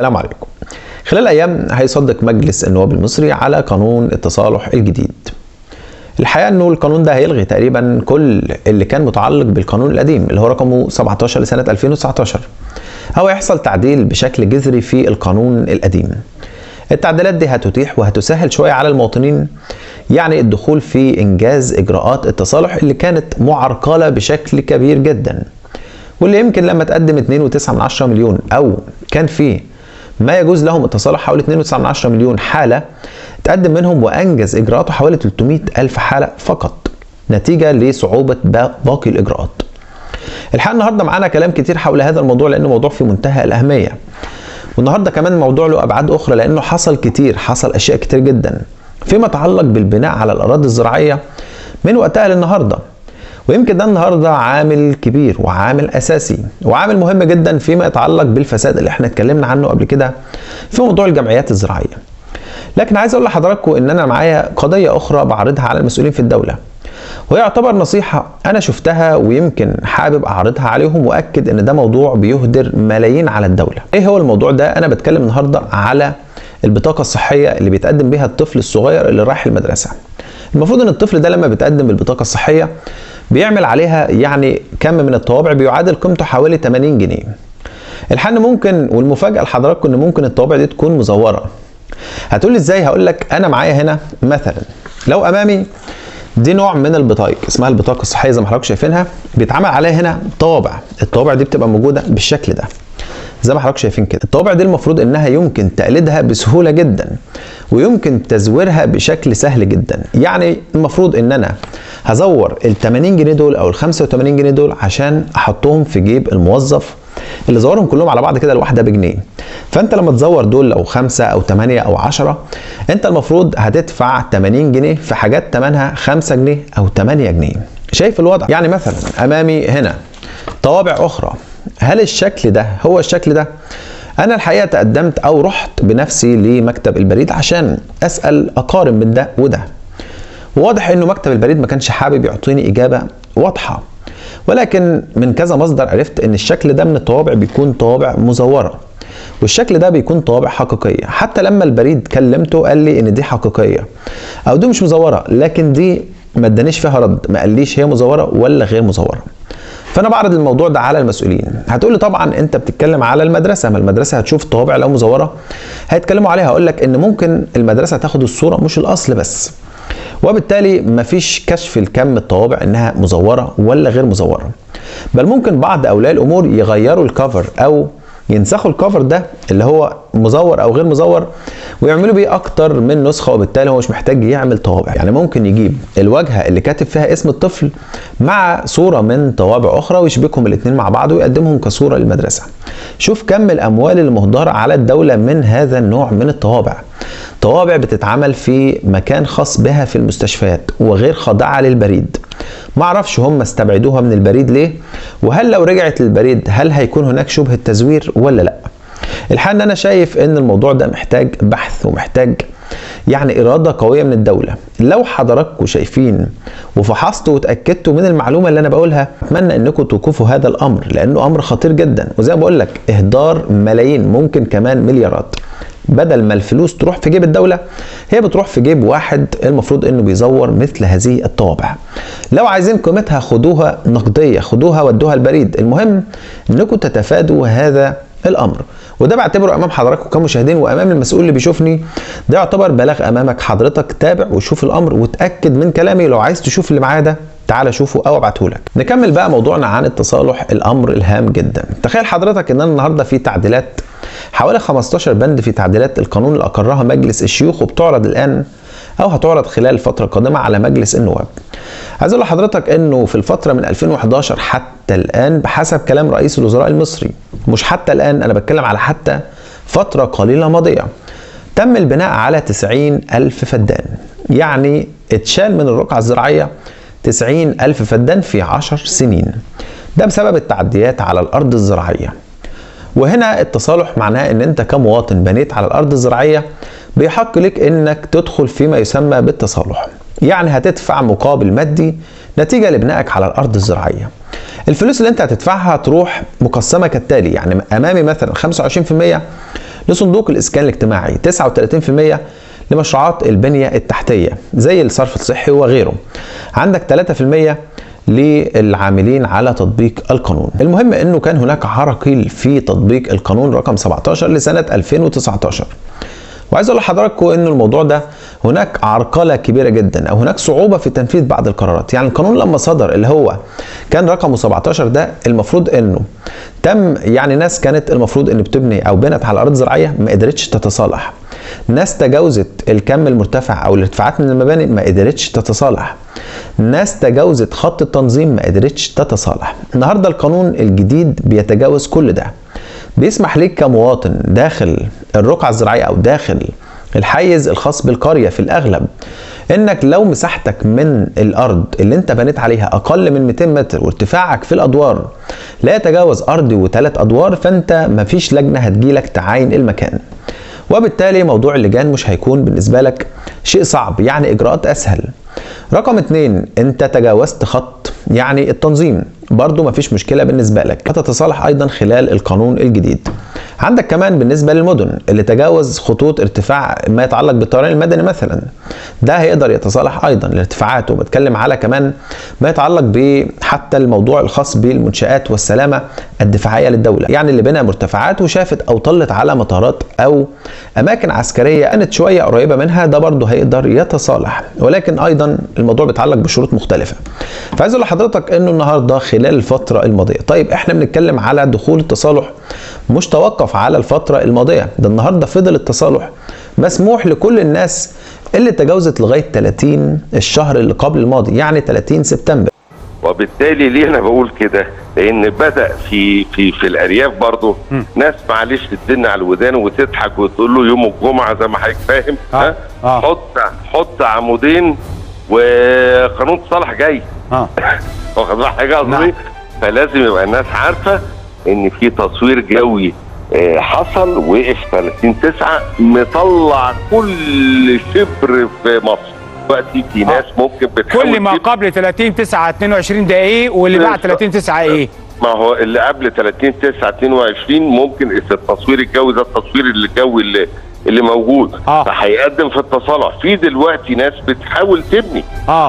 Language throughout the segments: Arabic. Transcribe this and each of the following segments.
السلام عليكم. خلال أيام هيصدق مجلس النواب المصري على قانون التصالح الجديد. الحقيقة إنه القانون ده هيلغي تقريبا كل اللي كان متعلق بالقانون القديم اللي هو رقمه 17 لسنة 2019، أو هيحصل تعديل بشكل جذري في القانون القديم. التعديلات دي هتتيح وهتسهل شوية على المواطنين يعني الدخول في إنجاز إجراءات التصالح اللي كانت معرقلة بشكل كبير جدا، واللي يمكن لما تقدم 2.9 مليون أو كان فيه ما يجوز لهم التصالح حوالي 2.9 مليون حالة، تقدم منهم وأنجز إجراءاته حوالي 300 ألف حالة فقط نتيجة لصعوبة باقي الإجراءات. الحقيقة النهاردة معانا كلام كتير حول هذا الموضوع لأنه موضوع في منتهى الأهمية، والنهاردة كمان الموضوع له أبعاد أخرى لأنه حصل أشياء كتير جدا فيما يتعلق بالبناء على الأراضي الزراعية من وقتها للنهاردة، ويمكن ده النهارده عامل كبير وعامل اساسي وعامل مهم جدا فيما يتعلق بالفساد اللي احنا اتكلمنا عنه قبل كده في موضوع الجمعيات الزراعيه. لكن عايز اقول لحضراتكم ان انا معايا قضيه اخرى بعرضها على المسؤولين في الدوله، وهي يعتبر نصيحه انا شفتها ويمكن حابب اعرضها عليهم واكد ان ده موضوع بيهدر ملايين على الدوله. ايه هو الموضوع ده؟ انا بتكلم النهارده على البطاقه الصحيه اللي بيتقدم بيها الطفل الصغير اللي رايح المدرسه. المفروض ان الطفل ده لما بيتقدم بالبطاقه الصحيه بيعمل عليها يعني كم من الطوابع بيعادل قيمته حوالي 80 جنيه. الحل ممكن والمفاجأة لحضراتكم ان ممكن الطوابع دي تكون مزورة. هتقول لي ازاي؟ هقول لك انا معايا هنا مثلا لو امامي دي نوع من البطايق اسمها البطاقة الصحية زي ما حضراتكم شايفينها، بيتعمل عليها هنا طوابع. الطوابع دي بتبقى موجودة بالشكل ده زي ما حضراتكم شايفين كده. الطوابع دي المفروض انها يمكن تقليدها بسهولة جدا ويمكن تزويرها بشكل سهل جدا. يعني المفروض ان انا هزور ال 80 جنيه دول او ال 85 جنيه دول عشان احطهم في جيب الموظف اللي زورهم كلهم على بعض كده الواحده بجنيه. فانت لما تزور دول لو 5 او 8 او 10 انت المفروض هتدفع 80 جنيه في حاجات ثمنها 5 جنيه او 8 جنيه. شايف الوضع؟ يعني مثلا امامي هنا طوابع اخرى. هل الشكل ده هو الشكل ده؟ انا الحقيقه تقدمت او رحت بنفسي لمكتب البريد عشان اسال اقارن من ده وده، وواضح انه مكتب البريد ما كانش حابب يعطيني اجابه واضحه، ولكن من كذا مصدر عرفت ان الشكل ده من الطوابع بيكون طوابع مزوره والشكل ده بيكون طوابع حقيقيه. حتى لما البريد كلمته قال لي ان دي حقيقيه او دي مش مزوره، لكن دي ما ادانيش فيها رد، ما قاليش هي مزوره ولا غير مزوره. فانا بعرض الموضوع ده على المسؤولين. هتقولي طبعا انت بتتكلم على المدرسه، ما المدرسه هتشوف الطوابع لو مزوره هيتكلموا عليها. هقول لك ان ممكن المدرسه تاخد الصوره مش الاصل بس، وبالتالي مفيش كشف الكم الطوابع انها مزوره ولا غير مزوره، بل ممكن بعض اولياء الامور يغيروا الكفر او ينسخوا الكفر ده اللي هو مزور او غير مزور ويعملوا بيه اكتر من نسخه، وبالتالي هو مش محتاج يعمل طوابع. يعني ممكن يجيب الواجهه اللي كاتب فيها اسم الطفل مع صوره من طوابع اخرى ويشبكهم الاثنين مع بعض ويقدمهم كصوره للمدرسه. شوف كم الاموال المهدره على الدوله من هذا النوع من الطوابع. طوابع بتتعمل في مكان خاص بها في المستشفيات وغير خاضعه للبريد. معرفش هم استبعدوها من البريد ليه، وهل لو رجعت للبريد هل هيكون هناك شبهة تزوير ولا لا؟ الحقيقة ان انا شايف ان الموضوع ده محتاج بحث ومحتاج يعني إرادة قوية من الدولة. لو حضراتكم شايفين وفحصتوا وتأكدتوا من المعلومة اللي أنا بقولها، أتمنى أنكم توقفوا هذا الأمر لأنه أمر خطير جدا، وزي ما بقول لك إهدار ملايين ممكن كمان مليارات. بدل ما الفلوس تروح في جيب الدولة هي بتروح في جيب واحد المفروض انه بيزور مثل هذه الطوابع. لو عايزين قيمتها خدوها نقدية، خدوها ودوها البريد، المهم انكم تتفادوا هذا الامر. وده بعتبره امام حضراتكم كمشاهدين وامام المسؤول اللي بيشوفني، ده يعتبر بلاغ امامك. حضرتك تابع وشوف الامر وتاكد من كلامي. لو عايز تشوف اللي معايا ده تعالى شوفه او ابعته لك. نكمل بقى موضوعنا عن التصالح، الامر الهام جدا. تخيل حضرتك ان النهارده في تعديلات حوالي 15 بند في تعديلات القانون اللي اقرها مجلس الشيوخ وبتعرض الان او هتعرض خلال الفتره القادمه على مجلس النواب. عايز اقول لحضرتك انه في الفتره من 2011 حتى الان بحسب كلام رئيس الوزراء المصري، مش حتى الان، انا بتكلم على حتى فتره قليله ماضيه، تم البناء على 90,000 فدان. يعني اتشال من الرقعه الزراعيه 90,000 فدان في 10 سنين. ده بسبب التعديات على الارض الزراعيه. وهنا التصالح معناه ان انت كمواطن بنيت على الارض الزراعيه بيحق لك انك تدخل فيما يسمى بالتصالح. يعني هتدفع مقابل مادي نتيجه لبنائك على الارض الزراعيه. الفلوس اللي انت هتدفعها هتروح مقسمه كالتالي، يعني امامي مثلا 25% لصندوق الإسكان الاجتماعي، 39% لمشروعات البنية التحتية زي الصرف الصحي وغيره، عندك 3% للعاملين على تطبيق القانون. المهم انه كان هناك عراقيل في تطبيق القانون رقم 17 لسنة 2019، وعايز اقول لحضراتكم ان الموضوع ده هناك عرقله كبيره جدا او هناك صعوبه في تنفيذ بعض القرارات. يعني القانون لما صدر اللي هو كان رقمه 17 ده المفروض انه تم، يعني ناس كانت المفروض ان بتبني او بنت على ارض زراعيه ما قدرتش تتصالح، ناس تجاوزت الكم المرتفع او الارتفاعات من المباني ما قدرتش تتصالح، ناس تجاوزت خط التنظيم ما قدرتش تتصالح. النهارده القانون الجديد بيتجاوز كل ده، بيسمح ليك كمواطن داخل الرقعة الزراعية أو داخل الحيز الخاص بالقرية في الأغلب إنك لو مساحتك من الأرض اللي أنت بنيت عليها أقل من 200 متر وارتفاعك في الأدوار لا يتجاوز أرضي و3 أدوار، فأنت مفيش لجنة هتجيلك تعاين المكان، وبالتالي موضوع اللجان مش هيكون بالنسبة لك شيء صعب، يعني إجراءات أسهل. رقم 2، أنت تجاوزت خط يعني التنظيم، برضو مفيش مشكلة بالنسبة لك، هتتصالح أيضا خلال القانون الجديد. عندك كمان بالنسبة للمدن اللي تجاوز خطوط ارتفاع ما يتعلق بالطيران المدني مثلا، ده هيقدر يتصالح أيضا الارتفاعات، وبتكلم على كمان ما يتعلق بحتى الموضوع الخاص بالمنشآت والسلامة الدفاعية للدولة، يعني اللي بنى مرتفعات وشافت أو طلت على مطارات أو أماكن عسكرية كانت شوية قريبة منها، ده برضو هيقدر يتصالح، ولكن أيضا الموضوع بيتعلق بشروط مختلفة. فعايز أقول لحضرتك إنه النهارده خلال الفترة الماضية، طيب احنا بنتكلم على دخول التصالح مش توقف على الفترة الماضية، ده النهارده فضل التصالح مسموح لكل الناس اللي تجاوزت لغاية 30 الشهر اللي قبل الماضي، يعني 30 سبتمبر. وبالتالي ليه انا بقول كده؟ لان بدأ في الارياف برضه ناس معلش تدن على الودان وتضحك وتقول له يوم الجمعة زي ما حضرتك فاهم، حط عمودين وقانون تصالح جاي. واخد بالك حاجه قصدي؟ فلازم يبقى الناس عارفه ان في تصوير جوي حصل، وقف 30/9 مطلع كل شبر في مصر. دلوقتي في ناس ممكن بتحاول كل ما قبل 30/9/22 ده ايه واللي بعد 30/9 ايه؟ ما هو اللي قبل 30/9/22 ممكن التصوير الجوي ده التصوير الجوي اللي موجود فهيقدم في التصالح. في دلوقتي ناس بتحاول تبني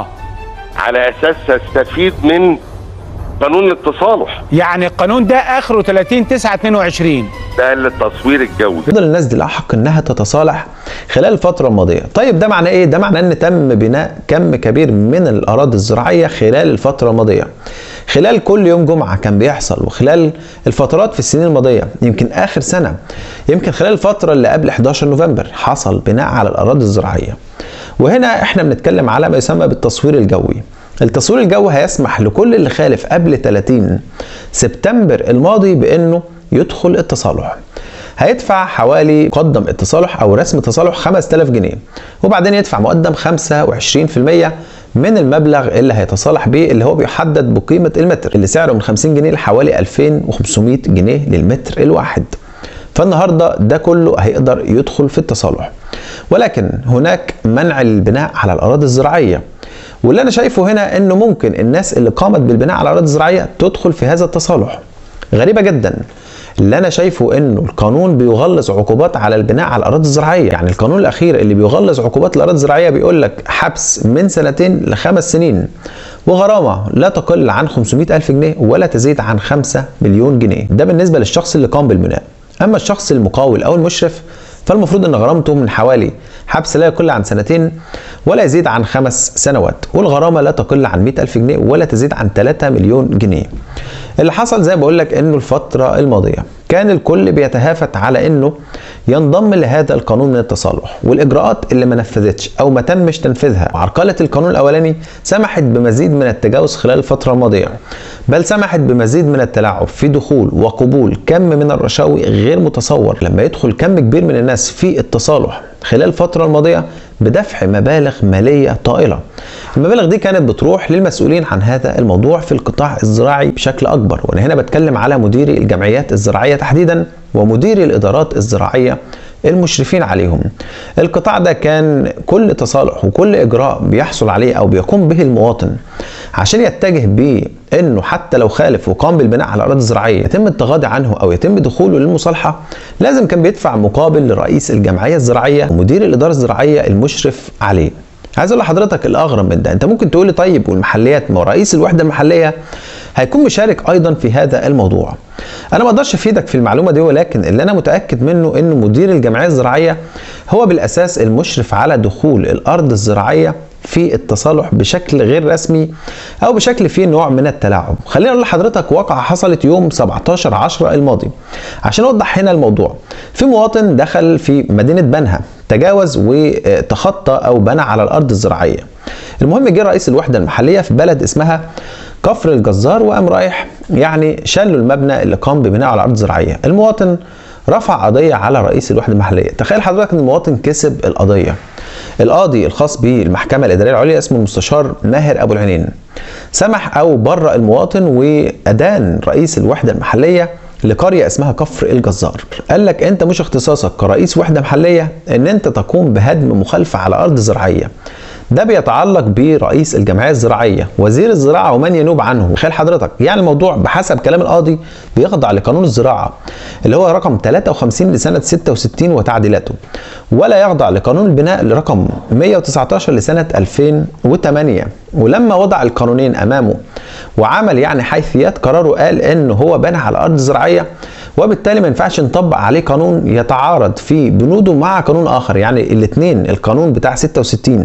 على اساس تستفيد من قانون التصالح، يعني القانون ده اخره 30/9/22 ده التصوير الجوي. فضل الناس دي الحق انها تتصالح خلال الفتره الماضيه. طيب ده معناه ايه؟ ده معناه ان تم بناء كم كبير من الاراضي الزراعيه خلال الفتره الماضيه، خلال كل يوم جمعه كان بيحصل، وخلال الفترات في السنين الماضيه، يمكن اخر سنه، يمكن خلال الفتره اللي قبل 11 نوفمبر حصل بناء على الاراضي الزراعيه. وهنا احنا بنتكلم على ما يسمى بالتصوير الجوي. التصوير الجوي هيسمح لكل اللي خالف قبل 30 سبتمبر الماضي بانه يدخل التصالح. هيدفع حوالي مقدم التصالح او رسم التصالح 5000 جنيه، وبعدين يدفع مقدم 25% من المبلغ اللي هيتصالح بيه، اللي هو بيحدد بقيمة المتر اللي سعره من 50 جنيه لحوالي 2500 جنيه للمتر الواحد. فالنهارده ده كله هيقدر يدخل في التصالح، ولكن هناك منع البناء على الاراضي الزراعيه. واللي انا شايفه هنا انه ممكن الناس اللي قامت بالبناء على الاراضي الزراعيه تدخل في هذا التصالح. غريبه جدا. اللي انا شايفه انه القانون بيغلظ عقوبات على البناء على الاراضي الزراعيه، يعني القانون الاخير اللي بيغلظ عقوبات الاراضي الزراعيه بيقول لك حبس من 2 ل5 سنين، وغرامه لا تقل عن 500,000 جنيه ولا تزيد عن 5 مليون جنيه. ده بالنسبه للشخص اللي قام بالبناء. اما الشخص المقاول او المشرف فالمفروض ان غرامته من حوالي حبس لا يقل عن 2 ولا يزيد عن 5 سنوات، والغرامه لا تقل عن 100,000 جنيه ولا تزيد عن 3 مليون جنيه. اللي حصل زي ما بقول لك انه الفتره الماضيه كان الكل بيتهافت على انه ينضم لهذا القانون من التصالح، والاجراءات اللي ما نفذتش او ما تمش تنفيذها وعرقله القانون الاولاني سمحت بمزيد من التجاوز خلال الفتره الماضيه، بل سمحت بمزيد من التلاعب في دخول وقبول كم من الرشاوي غير متصور. لما يدخل كم كبير من الناس في التصالح خلال الفتره الماضيه بدفع مبالغ ماليه طائله، المبالغ دي كانت بتروح للمسؤولين عن هذا الموضوع في القطاع الزراعي بشكل اكبر، وانا هنا بتكلم على مديري الجمعيات الزراعيه تحديدا ومديري الادارات الزراعيه المشرفين عليهم. القطاع ده كان كل تصالح وكل إجراء بيحصل عليه أو بيقوم به المواطن عشان يتجه بيه انه حتى لو خالف وقام بالبناء على اراضي زراعيه يتم التغاضي عنه او يتم دخوله للمصالحه، لازم كان بيدفع مقابل لرئيس الجمعيه الزراعيه ومدير الاداره الزراعيه المشرف عليه. عايز اقول لحضرتك الاغرب من ده، انت ممكن تقول لي طيب والمحليات، ما هو رئيس الوحده المحليه هيكون مشارك ايضا في هذا الموضوع. انا ما اقدرش افيدك في المعلومه دي، ولكن اللي انا متاكد منه ان مدير الجمعيه الزراعيه هو بالاساس المشرف على دخول الارض الزراعيه في التصالح بشكل غير رسمي او بشكل فيه نوع من التلاعب. خليني اقول لحضرتك واقعه حصلت يوم 17/10 الماضي عشان اوضح هنا الموضوع. في مواطن دخل في مدينه بنها، تجاوز وتخطى او بنى على الارض الزراعيه. المهم جه رئيس الوحده المحليه في بلد اسمها كفر الجزار وقام رايح يعني شالوا المبنى اللي قام ببناء على ارض زراعيه. المواطن رفع قضيه على رئيس الوحده المحليه. تخيل حضرتك ان المواطن كسب القضيه. القاضي الخاص بالمحكمه الاداريه العليا اسمه المستشار ماهر ابو العينين سمح او برأ المواطن وادان رئيس الوحده المحليه لقريه اسمها كفر الجزار. قال لك انت مش اختصاصك كرئيس وحده محليه ان انت تقوم بهدم مخالفه على ارض زراعيه، ده بيتعلق برئيس الجمعيه الزراعيه وزير الزراعه ومن ينوب عنه. تخيل حضرتك يعني الموضوع بحسب كلام القاضي بيخضع لقانون الزراعه اللي هو رقم 53 لسنه 66 وتعديلاته، ولا يخضع لقانون البناء لرقم 119 لسنه 2008. ولما وضع القانونين امامه وعمل يعني حيثيات قراره قال ان هو بنى على ارض زراعيه، وبالتالي ما ينفعش نطبق عليه قانون يتعارض في بنوده مع قانون اخر. يعني الاثنين، القانون بتاع 66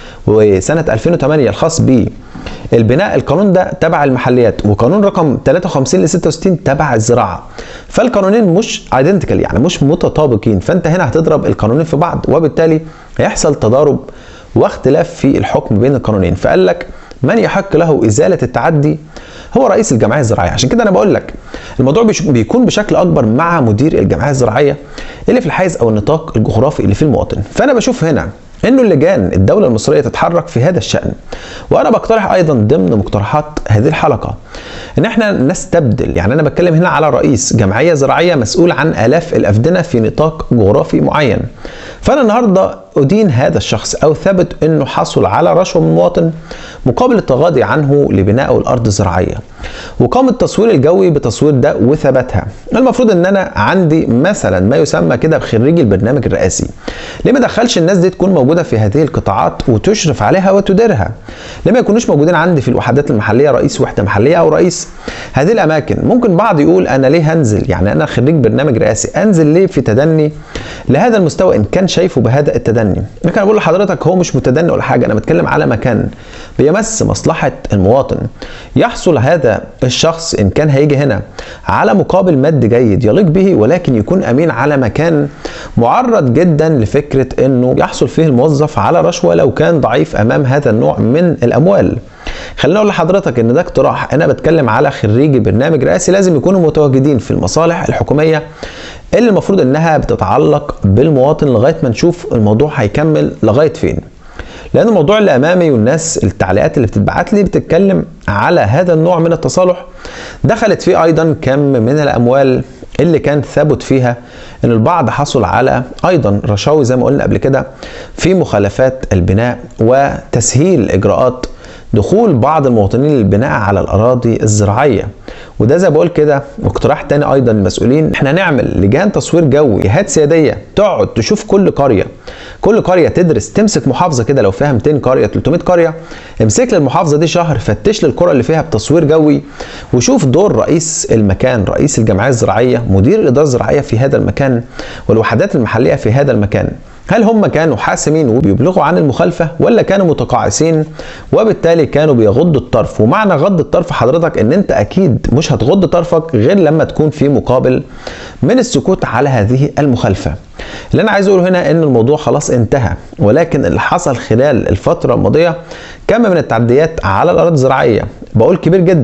وسنه 2008 الخاص بالبناء، القانون ده تبع المحليات، وقانون رقم 53 ل 66 تبع الزراعه. فالقانونين مش ايدنتيكال، يعني مش متطابقين، فانت هنا هتضرب القانونين في بعض وبالتالي هيحصل تضارب واختلاف في الحكم بين القانونين. فقال لك من يحق له ازاله التعدي هو رئيس الجمعيه الزراعيه. عشان كده انا بقول لك الموضوع بيكون بشكل اكبر مع مدير الجمعيه الزراعيه اللي في الحيز او النطاق الجغرافي اللي فيه المواطن. فانا بشوف هنا انه اللجان الدوله المصريه تتحرك في هذا الشان. وانا بقترح ايضا ضمن مقترحات هذه الحلقه ان احنا نستبدل، يعني انا بتكلم هنا على رئيس جمعيه زراعيه مسؤول عن الاف الافدنه في نطاق جغرافي معين. فانا النهارده ادين هذا الشخص او ثبت انه حصل على رشوه من مواطن مقابل التغاضي عنه لبناء الارض الزراعيه، وقام التصوير الجوي بتصوير ده وثبتها. المفروض ان انا عندي مثلا ما يسمى كده بخريجي البرنامج الرئاسي. ليه ما دخلش الناس دي تكون موجوده في هذه القطاعات وتشرف عليها وتديرها؟ ليه ما يكونوش موجودين عندي في الوحدات المحليه رئيس وحده محليه او رئيس هذه الاماكن؟ ممكن بعض يقول انا ليه هنزل، يعني انا خريج برنامج رئاسي انزل ليه في تدني لهذا المستوى ان كان شايفه بهذا التدني؟ لكن انا بقول لحضرتك هو مش متدني ولا حاجه، انا بتكلم على مكان بيمس مصلحه المواطن. يحصل هذا الشخص ان كان هيجي هنا على مقابل مادي جيد يليق به، ولكن يكون امين على مكان معرض جدا لفكره انه يحصل فيه الموظف على رشوه لو كان ضعيف امام هذا النوع من الاموال. خليني اقول لحضرتك ان ده اقتراح، انا بتكلم على خريجي برنامج رئاسي لازم يكونوا متواجدين في المصالح الحكوميه اللي المفروض انها بتتعلق بالمواطن لغايه ما نشوف الموضوع هيكمل لغايه فين. لان الموضوع اللي امامي والناس التعليقات اللي بتتبعت لي بتتكلم على هذا النوع من التصالح دخلت فيه ايضا كم من الاموال اللي كان ثبت فيها ان البعض حصل على ايضا رشاوي زي ما قلنا قبل كده في مخالفات البناء وتسهيل اجراءات دخول بعض المواطنين للبناء على الاراضي الزراعيه. وده زي ما بقول كده اقتراح تاني ايضا للمسؤولين، احنا نعمل لجان تصوير جوي جهات سياديه تقعد تشوف كل قريه تدرس، تمسك محافظه كده لو فيها 200 قريه 300 قريه، امسك للمحافظه دي شهر، فتش للقرى اللي فيها بتصوير جوي وشوف دور رئيس المكان، رئيس الجمعيه الزراعيه، مدير الاداره الزراعيه في هذا المكان والوحدات المحليه في هذا المكان. هل هم كانوا حاسمين وبيبلغوا عن المخالفة ولا كانوا متقاعسين وبالتالي كانوا بيغضوا الطرف؟ ومعنى غض الطرف حضرتك ان انت اكيد مش هتغض طرفك غير لما تكون في مقابل من السكوت على هذه المخالفة. اللي انا عايز اقوله هنا ان الموضوع خلاص انتهى، ولكن اللي حصل خلال الفترة الماضية كم من التعديات على الاراضي الزراعية، بقول كبير جدا.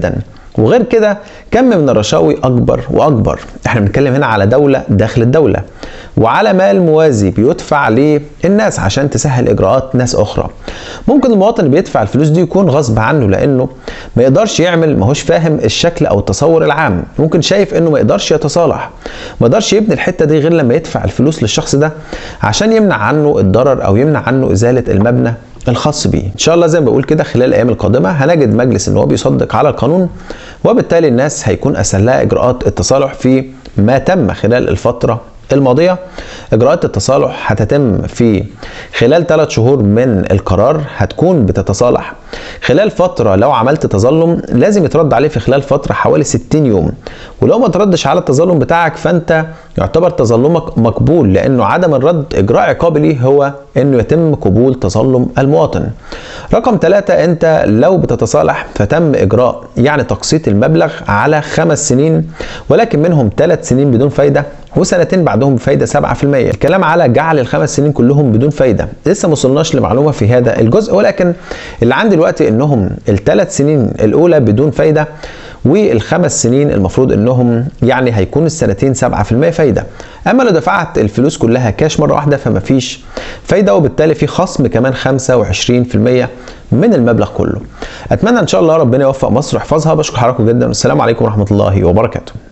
وغير كده كم من الرشاوي اكبر واكبر. احنا بنتكلم هنا على دولة داخل الدولة، وعلى مال موازي بيدفع للناس عشان تسهل اجراءات ناس اخرى. ممكن المواطن اللي بيدفع الفلوس دي يكون غصب عنه، لانه ما يقدرش يعمل، ما هوش فاهم الشكل او التصور العام، ممكن شايف انه ما يقدرش يتصالح، ما يقدرش يبني الحته دي غير لما يدفع الفلوس للشخص ده عشان يمنع عنه الضرر او يمنع عنه ازاله المبنى الخاص بيه. ان شاء الله زي ما بقول كده خلال الايام القادمه هنجد مجلس النواب يصدق على القانون، وبالتالي الناس هيكون اسهل لها اجراءات التصالح في ما تم خلال الفتره الماضيه. اجراءات التصالح هتتم في خلال 3 شهور من القرار، هتكون بتتصالح خلال فتره. لو عملت تظلم لازم يترد عليه في خلال فتره حوالي 60 يوم، ولو ما تردش على التظلم بتاعك فانت يعتبر تظلمك مقبول، لانه عدم الرد اجراء عقابي ليه هو انه يتم قبول تظلم المواطن. رقم 3، انت لو بتتصالح فتم اجراء يعني تقسيط المبلغ على 5 سنين، ولكن منهم 3 سنين بدون فايده وسنتين بعدهم بفايده 7%. الكلام على جعل ال5 سنين كلهم بدون فايده، لسه ما وصلناش لمعلومه في هذا الجزء، ولكن اللي عندي دلوقتي انهم ال3 سنين الاولى بدون فايده، وال5 سنين المفروض انهم يعني هيكون السنتين 7% فايده. اما لو دفعت الفلوس كلها كاش مره واحده فما فيش فايده، وبالتالي في خصم كمان 25% من المبلغ كله. اتمنى ان شاء الله ربنا يوفق مصر ويحفظها. بشكر حضراتكم جدا، والسلام عليكم ورحمه الله وبركاته.